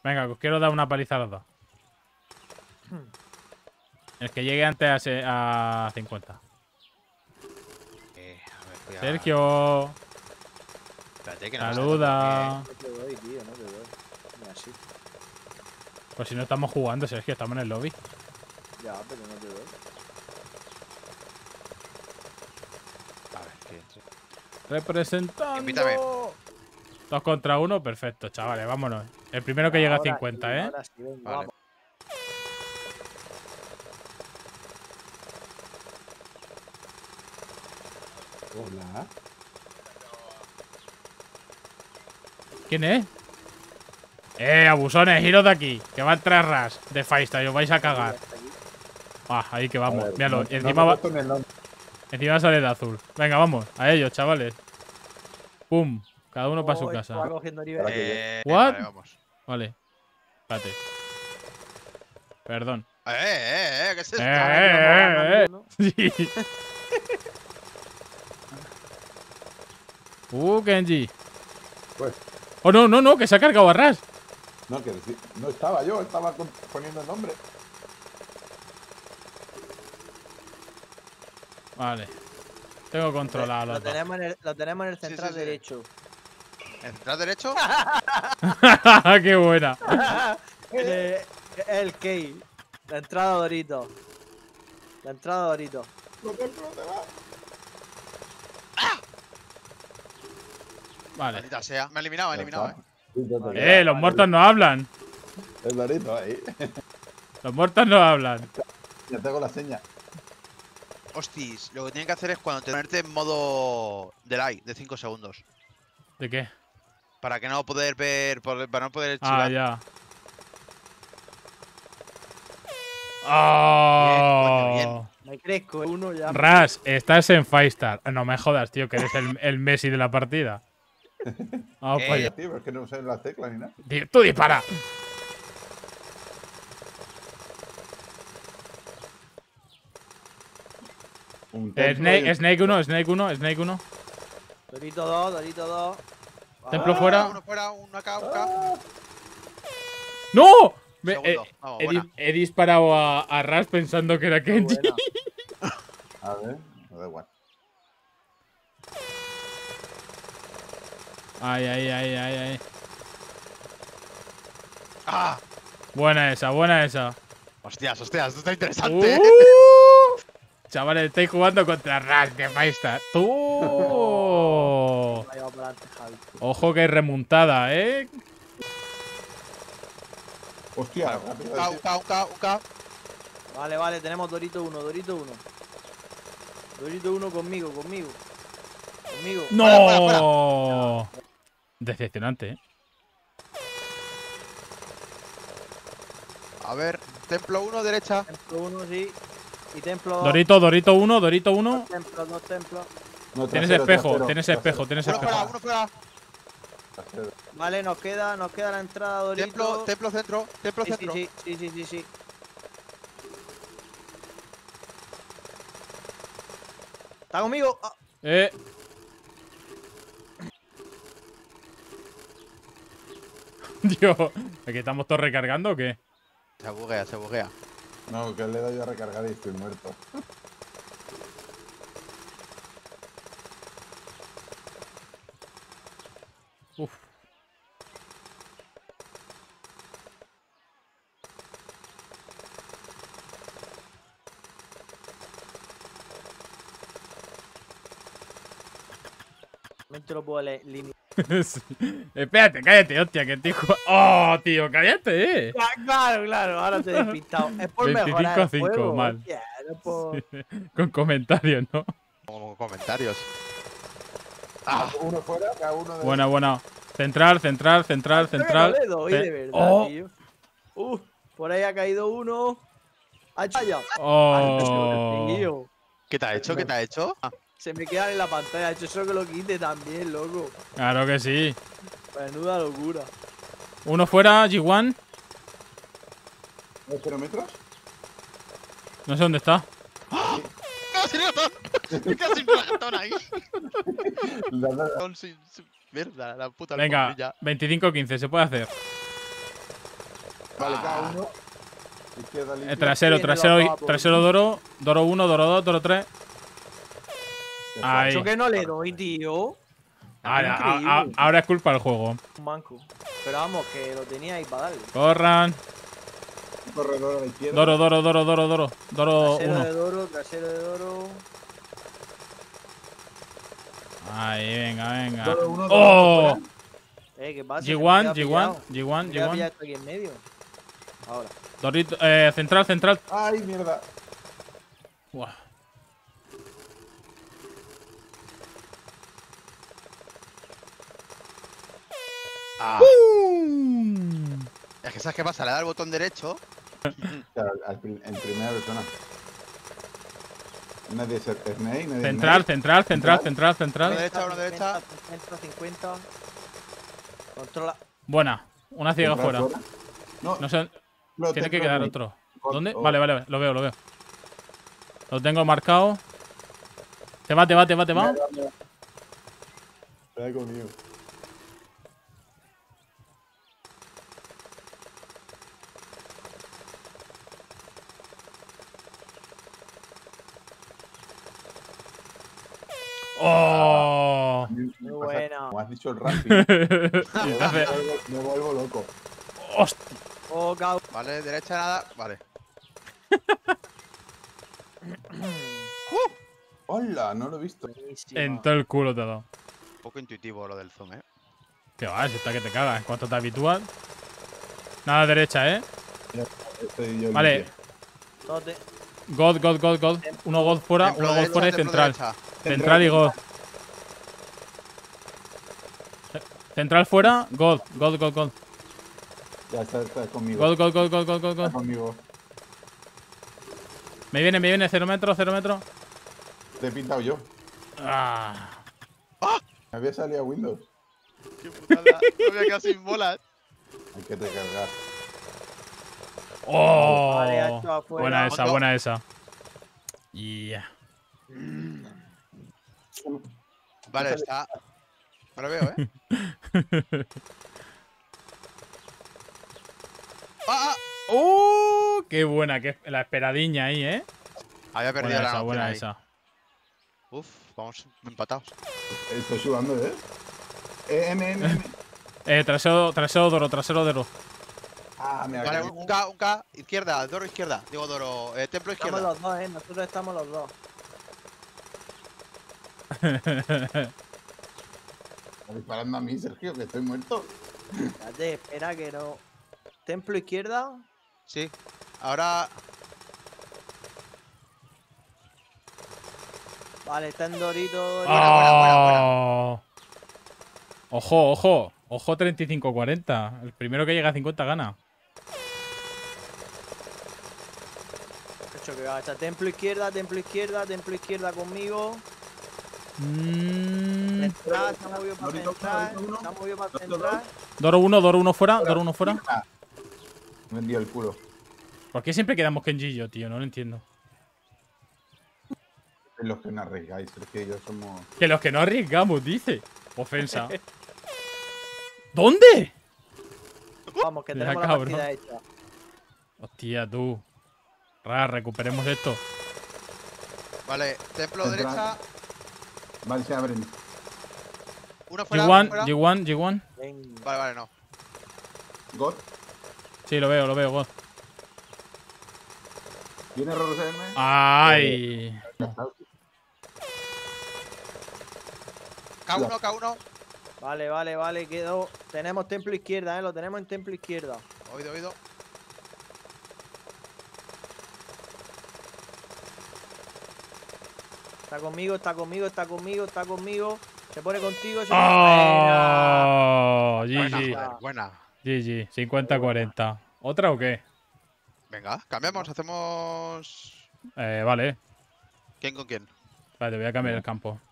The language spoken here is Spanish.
Venga, os quiero dar una paliza a los dos. El que llegue antes a 50. A ver, voy a... Sergio, Espérate, que no me saluda. No te doy, tío, no te doy. Mira, así. Pues si no estamos jugando, Sergio, estamos en el lobby. Ya, pero no te doy. A ver, que entre. Representando. Invítame. 2 contra 1, perfecto, chavales, vámonos. El primero que llega a Ahora 50, sí, ¿eh? Ahora sí, venga, Vale. vamos. Hola. ¿Quién es? Abusones, iros de aquí. Que van 3 ras de Faista y os vais a cagar. Ah, ahí que vamos. A ver, Míralo. no- Y no encima, me he puesto en el nombre. encima sale de azul. Venga, vamos. A ellos, chavales. Pum. Cada uno para su Oh, casa. Va cogiendo nivel. Para que What? Vale, vamos. Vale. Espérate. Perdón. ¿Qué es esto? Ahora que vamos ganando, ¿no? Sí. Kenji. Pues, Oh, no, no, no, que se ha cargado a ras. no, que decir, no estaba yo, estaba poniendo el nombre. Vale. Tengo controlado a Lo los dos. tenemos en el Sí, central sí, sí. derecho. ¿En central derecho? Qué buena. El key. La entrada Dorito. La entrada Dorito. No te va. Vale. Maldita sea. Me ha eliminado, Ya está. ¿eh? Sí, ya te Los muertos no hablan. El Dorito ahí. Los muertos no hablan. Ya tengo la seña. Hostis, lo que tienen que hacer es cuando te ponerte en modo delay de 5 segundos. ¿De qué? Para que no poder ver, para no poder Ah, chivar. ya. Bien, Oh. Me crezco, uno ya. Ras, estás en Firestar. No me jodas, tío, que eres el Messi de la partida. Vamos para allá. Tío, pero es que no sé las teclas ni nada. Tío, tú dispara. Un templo y un- Snake 1, Snake 1, Snake 1. Dorito 2, Dorito 2. Templo fuera. Uno fuera, uno acá, uno acá. ¡No! Segundo. Vamos, buena. He disparado a Ras pensando que era Kenji. Buena. A ver, me da igual. Ay, ay, ay, ay, ay. ¡Ah! Buena esa, buena esa. Hostias, hostias, esto está interesante. Chavales, estáis jugando contra Ras de Firestar. ¡Tú! Ahí va para adelante, Javi. Ojo que hay remontada, ¿eh? Hostia, Vale, rápido. un K, un K, un K, un K. Vale, vale, tenemos Dorito 1, Dorito 1. Dorito 1 conmigo, conmigo. Conmigo. ¡No! Decepcionante, ¿eh? A ver, templo 1, derecha. Templo 1, sí. Y templo 2. Dorito 1, Dorito 1. Dos templos, dos templos. No, Tienes trasero, espejo, trasero, tienes trasero, espejo, tienes Uno fuera, espejo. uno fuera. trasero. Vale, nos queda la entrada Dorito. Templo centro, templo Sí, centro. sí, sí, sí, sí, sí. ¿Está conmigo? Ah, Dios, ¿aquí estamos todos recargando o qué? Se buguea, se buguea. No, que le doy a recargar y estoy muerto. Uf. no te lo puedo limitar. Sí. Espérate, cállate, hostia, que estoy jugando. ¡Oh, tío, cállate, Claro, claro, ahora te he despistado. Es por mejorar el 25-5, juego, mal. hostia, no por... Con comentarios, ¿no? Como comentarios. Ah, Uno fuera, cada uno de. Buena, buena. Central, central, central, central. No le doy, de verdad, Oh. tío. Por ahí ha caído uno. ¡Ha ya! Oh. Tío, ¿qué te ha hecho? ¿Qué te ha hecho? Ah, se me quedan en la pantalla. Ha hecho eso que lo quite también, loco. Claro que sí. Menuda locura. Uno fuera, G1. ¿No 0 metros? No sé dónde está. ¡Casi ratón! ¡Casi un ratón ahí! La verdad. Ratón sin- Mierda, la puta Venga, alfombilla. 25-15, se puede hacer. Vale, cada uno. Izquierda limpia. Trasero, Tiene los trasero, dos, trasero Doro. Doro 1, Doro 2, Doro 3. Ahí. Yo que no le doy, tío. Increíble. Ahora es culpa del juego. Un manco. Pero vamos, que lo tenía ahí para darle. Corran. Corredor a la izquierda. Doro, Doro, Doro, Doro, Doro. Doro Trasero 1. de Doro, trasero de Doro. Ahí, venga, venga. Doro uno, Doro ¡Oh! uno ¿Qué pasa? G1, Que me G1, queda G1, pillado. Me queda G1. esto aquí en medio. Ahora. Dorito, central, central. Ay, mierda. Buah. Ah. Es que ¿sabes qué pasa? Le da el botón derecho. Claro, en primera persona. Nadie es Snake, nadie Central, es central, central, central, Uno central. derecha, uno derecha. 50, 50. Controla. Buena. Una ciega Central fuera. No, No sé. lo Tiene que tengo quedar ahí. otro. Con- ¿Dónde? oh, Vale, vale, lo veo, lo veo. Lo tengo marcado. Te va, te va, te va, te va. Espera conmigo. ¡Oh! Muy buena. Como has dicho el Rappi, me vuelvo loco. ¡Hostia! Oh, cabrón. Vale, derecha nada. Vale. Hola, no lo he visto. Buenísima. En todo el culo te ha dado. Un poco intuitivo lo del zoom, Que va, si está que te cagas. En cuanto te habitúas. Nada derecha, ¿eh? Estoy yo Vale. limpio. Tote. God, God, God, God. Uno God fuera, Templo uno God derecha, fuera y templo central. derecha. Central y God. Central fuera, God, God, God, God. Ya está conmigo. God, God, God, God, God, God, Está God. conmigo. Me viene, 0 metros, 0 metros. Te he pintado yo. Ah. Me había salido a Windows. Qué putada. Me había quedado sin bolas. Hay que recargar. Oh. Vale, ya está afuera. Buena esa, Otro. buena esa. Yeah. Vale, está. No lo veo, ¿eh? ¡Ah! ¡Oh! ¡Qué buena! Qué la esperadiña ahí, ¿eh? Había perdido Buena la esa, noción buena ahí. esa. Uf, vamos empatados. Estoy sudando, ¿eh? M. Trasero Doro, trasero Doro. Ah, me ha Vale, caído. un K, izquierda, Doro izquierda. Digo Doro, templo Estamos izquierda. los dos, nosotros estamos los dos. Está disparando a mí, Sergio, que estoy muerto. Espérate, espera que no. Templo izquierda. Sí. Ahora. Vale, está en Dorito. Oh. Ojo, ojo. Ojo 35-40. El primero que llega a 50 gana. Hecho que va, está templo izquierda, templo izquierda, templo izquierda conmigo. Central, se ha movido para Dorito, central. Dorito uno. Se ha movido para Dorito central. Doro 1 fuera, Doro 1 fuera. Me vendió el culo. ¿Por qué siempre quedamos Kenji y yo, tío? No lo entiendo. Es los que no arriesgáis, Sergio y yo somos. Que los que no arriesgamos, dice. Ofensa. ¿Dónde? Vamos, que Mira, tenemos la cabrón. partida hecha. Hostia, tú. Recuperemos esto. Vale, templo Central. derecha. Vale, se abren. Uno fuera, uno G1, fuera. G1, G1. Venga. Vale, vale, no. God. Sí, lo veo, God. ¿Viene Rorose M? ¡Ay! K1, K1. Vale, vale, vale, quedó. Tenemos templo izquierda, lo tenemos en templo izquierda. Oído, oído. Está conmigo, está conmigo, está conmigo, está conmigo. Se pone contigo, se ¡Oh! Buena, GG. joder, buena. GG. 50-40. ¿Otra o qué? Venga, cambiamos, hacemos. Vale. ¿Quién con quién? Vale, voy a cambiar el campo.